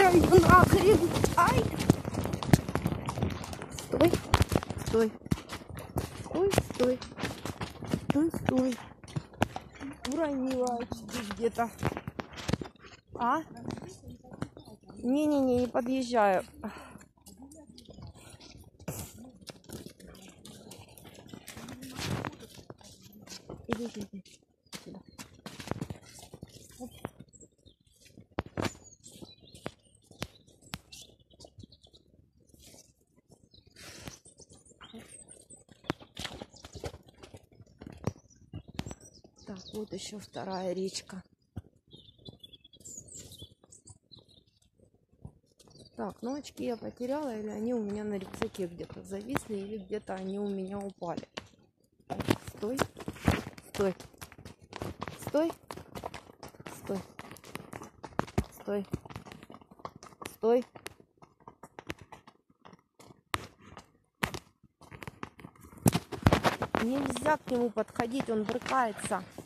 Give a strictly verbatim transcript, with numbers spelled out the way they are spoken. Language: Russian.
убирай его нахрен. Ай! Стой, стой, стой, стой, стой, стой. Уронила где-то. А? Не-не-не, не подъезжаю. Иди, иди, сюда. Так, вот еще вторая речка. Так, ну очки я потеряла, или они у меня на рюкзаке где-то зависли, или где-то они у меня упали. Стой, стой, стой, стой, стой, стой. Нельзя к нему подходить, он брыкается.